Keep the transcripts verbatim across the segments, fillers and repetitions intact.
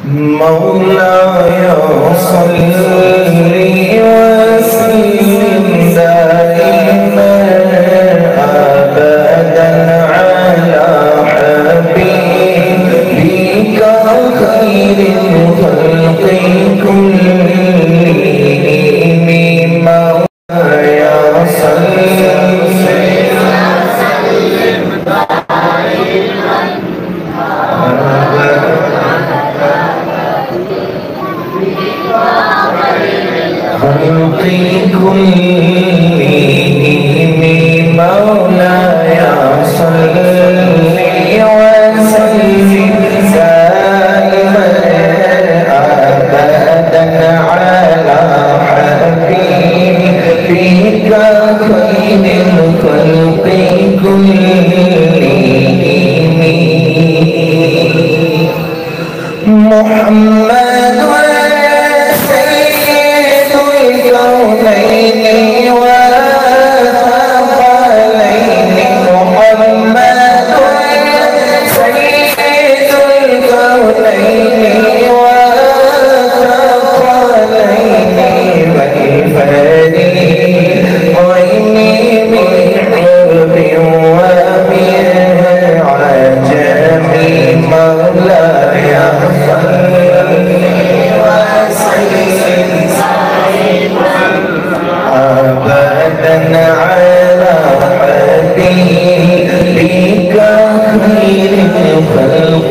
مولاي صل وسلم دائما ابدا على حبيبك خير الخلق كلهم مولاي صل خلقي كلهم مولاي صل وسلم دائما ابدا على حبيبك خير الخلق كلهم محمد الكونين والثقلين محمد سيد الكونين والثقلين والفريقين من عرب ومن عجم مولاي صل وسلم أبدا على حبيبك خير الخلق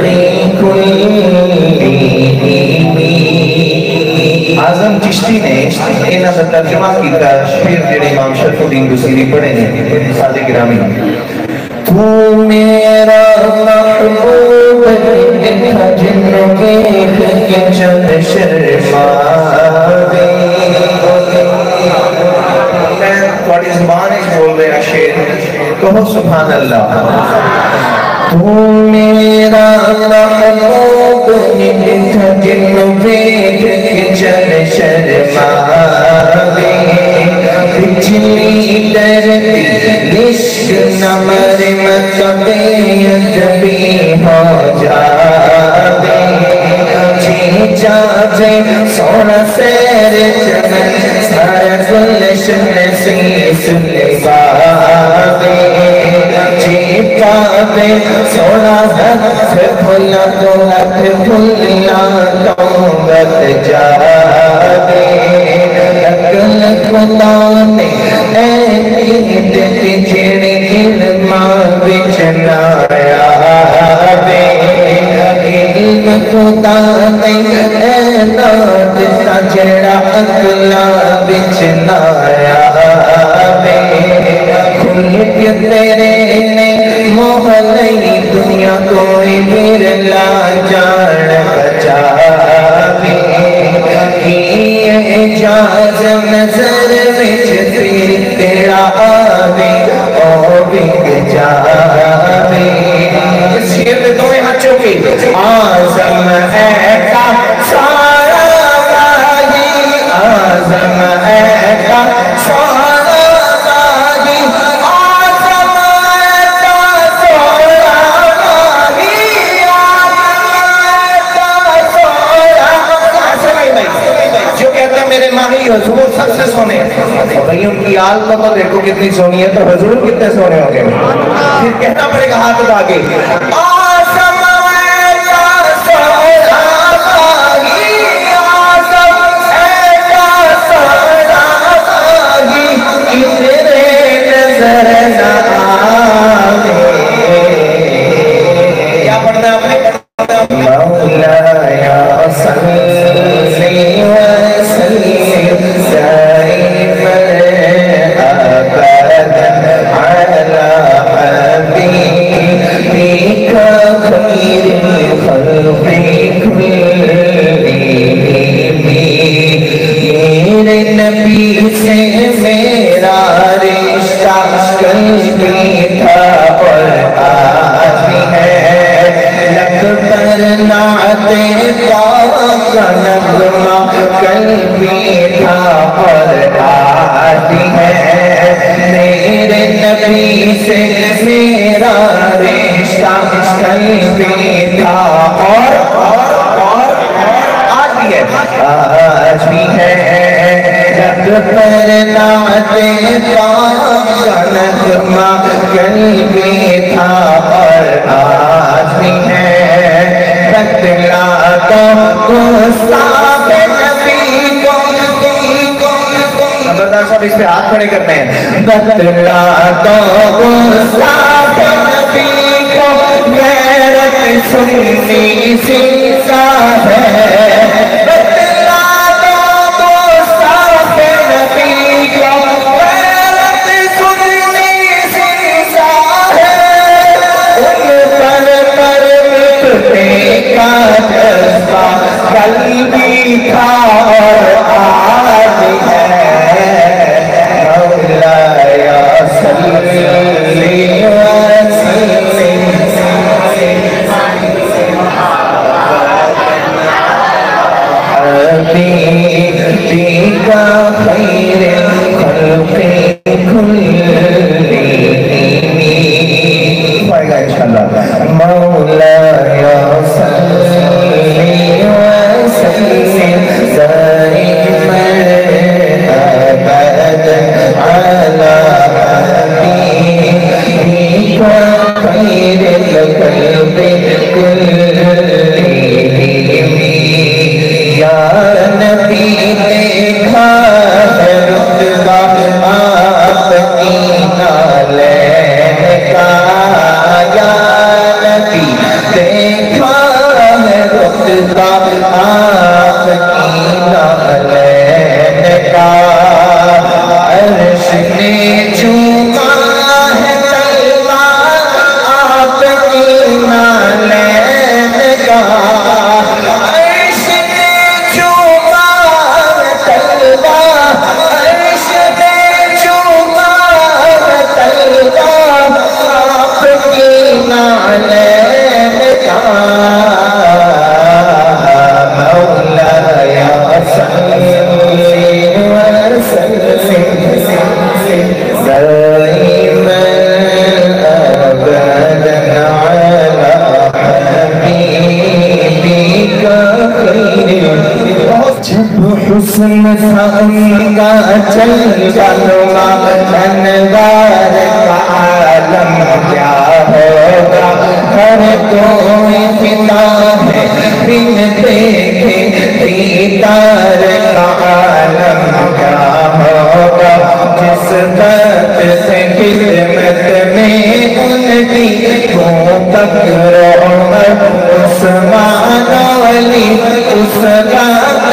كلهم اعظم چشتی نے انہاں دا ترجمہ کیتا شعر جڑے امام شرف الدین بصیری پڑھے نے سادے گرامی تو میرا محبوب دیکھا جن کے چند شرماوے تھوڑی زبان ایک بول رہے ہیں شیر کہو سبحان اللہ تو میرا محبوب نکھا جن بیگ کے چل شرماوے پچھلی درد عشق نمر مطبیت بھی ہو جاوے جی جاوے سونا سیر چمن سارا گلشن سیس لباوے جی پاوے سونا ہاتھ بھلا تو ہاتھ بھلا توبت جاوے اکل خدا نے اے نیت تجھڑی علماء بچنایا وے علم خدا نے اے نات تجھڑا اکلا بچنایا وے کھل کے تیرے نے محلی دنیا کوئی برلا جان بچاوے اجازم نظر وچ پھر تیرا آوے او بگ جاوے اس شیر میں دوئے ہاتھوں کی آزم ہے کا سارا باغی آزم ہے کا سارا باغی آزم ہے کا سارا باغی جو کہتا ہے میرے ماہی حضور سب سے سونے بھئی ان کی آل کو تو دیکھو کتنی سونی ہے تو حضور کتنے سونے ہوں گے پھر کہنا پڑے گا ہاتھ اٹھا کے آسم ہے کا سونا باغی آسم ہے کا سونا باغی اتنے نظر نہ آوے کیا پڑھنا ہے اپنے مولاي صل وسلم دائما ابدا على حبيبك خير الخلق كلهم میرے نبی سے میرا رشتہ قلبی تھا اور آج بھی ہے لگ پر نعت پاک کا نغمہ قلبی تھا اور آج بھی ہے میرے نبی سے میرا رشتہ قلبی تھا اور اور اور آج بھی ہے جب پر نعت پاک کا نغمہ کل بھی تھا اور آج بھی ہے بتلا تو گستاخ نبی کو خبردار صاحب اس پہ ہاتھ کھڑے کرتے ہیں بتلا تو گستاخ نبی کو غیرت سنی سلسلہ ہے بتلا تو گستاخ نبی کو غیرت سنی سلسلہ ہے ان پر پر مٹنے کا جذبہ کل بھی تھا اور آج ہے مولایا صلی حبیبی کا خیر خلق کلی پائے گا انشاءاللہ مولایا صلی وسلم دائما ابدا علی حبیبی کا خیر خلق کلی یا نبی دیکھا ہے رتبہ آپ کی نالین کا یا نبی دیکھا ہے رتبہ آپ کی نالین کا عرش نے چوما ہے طلبہ آپ کی نالین کا حسن تھا ان کا چل جلوہ انوار کا عالم کیا ہوگا ہر کوئی فدا ہے بن دیکھے دیدار کا عالم کیا ہوگا جس بات سے خدمت میں ان کی کو بکر عمر عثمان علی اس بات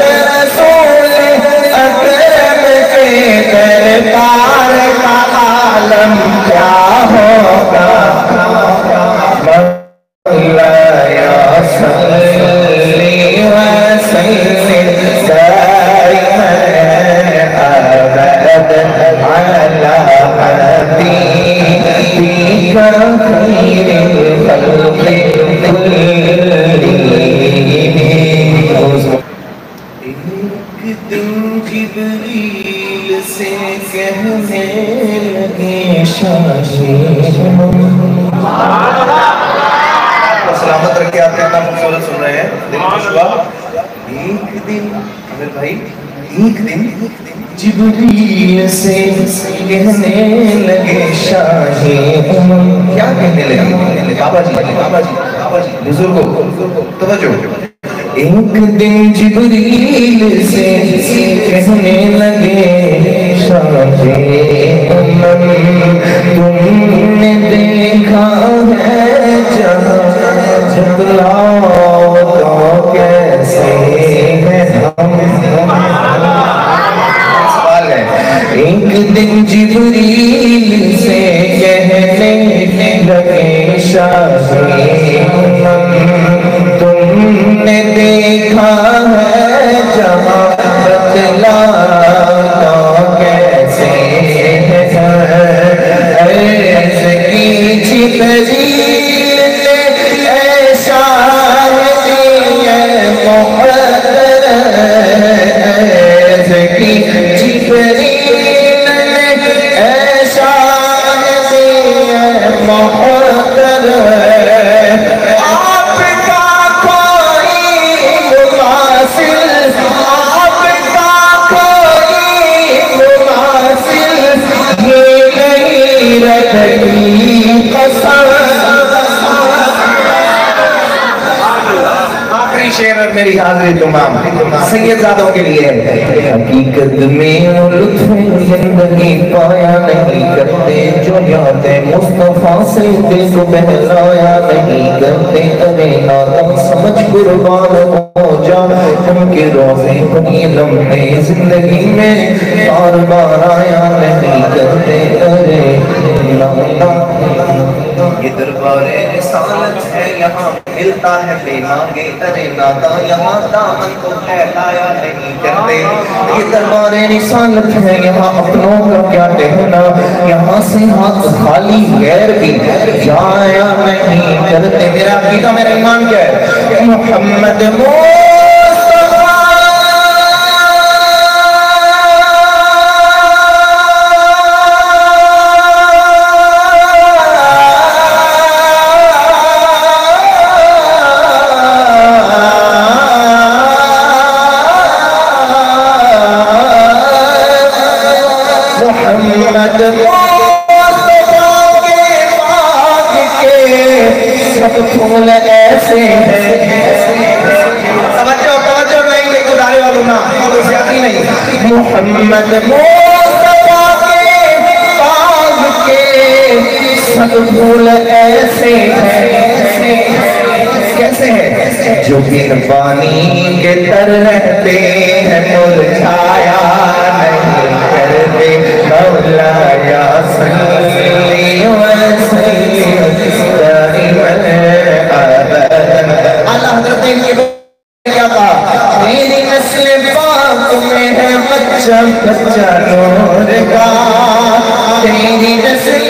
دربار کا عالم کیا ہوگا مولایا صلی وسلم دائما ابدا علی حبیبی کا خیر خلق کلی ایک دن جبریل سے کہنے لگے شاشی سلامت رکھے آپ کتنا خوبصورت سن رہے ہیں دل خوش ہوا ایک دن امیر بھائی ایک دن جبریل سے کہنے لگے شاہی کیا کہنے لگے بابا جی بابا جی بابا جی بزرگوں توجہ ایک دن جبریل سے کہنے لگے شاہی تم نے دیکھا ہے جہاں جبلاؤ تو کیسے ہیں ہم سوال ہے ایک دن جبریل سے کہنے لگے شاہی تم نے دیکھا ہے جہاں بتلاؤ کیسے ہے عرض کی جبریل نے ایسا دیا محرر عرض کی جبریل نے ایسا دیا محرر آپ کا کوئی مقام آخری شعر اور میری حاضری تمام سید زادوں کے لیے ہے۔ حقیقت میں لطف زندگی پایا نہیں کرتے جو یاد مصطفیٰ سے دل کو بہلایا نہیں کرتے، ارے نادم سمجھ قربان ہو جا ان کے روزے کو یہ لمحے زندگی میں بار بار آیا نہیں کرتے، ارے یہ دربار رسالت ہے یہاں ملتا ہے بے مانگے، ارے نادا یہاں دامن کو پھیلایا نہیں کرتے، یہ دربار رسالت ہے یہاں اپنوں کا کیا کہنا، یہاں سے ہاتھ خالی غیر بھی جایا نہیں کرتے۔ میرا عقیدہ میرا ایمان کیا ہے؟ محمد پھول ایسے ہیں، توجہ توجہ نہیں دیکھو دارے والوں نا تو زیادی نہیں، محمد مصطفیٰ کے باغ کے سب پھول ایسے ہیں، کیسے ہیں؟ جو بن پانی کے تر رہتے ہیں مرجھایا نہیں کرتے، مولایا صلی وسلم اللہ حضرت نے کیا کہا؟ میری نسل پاک میں ہے بچہ بچہ نور کا، تیری نسل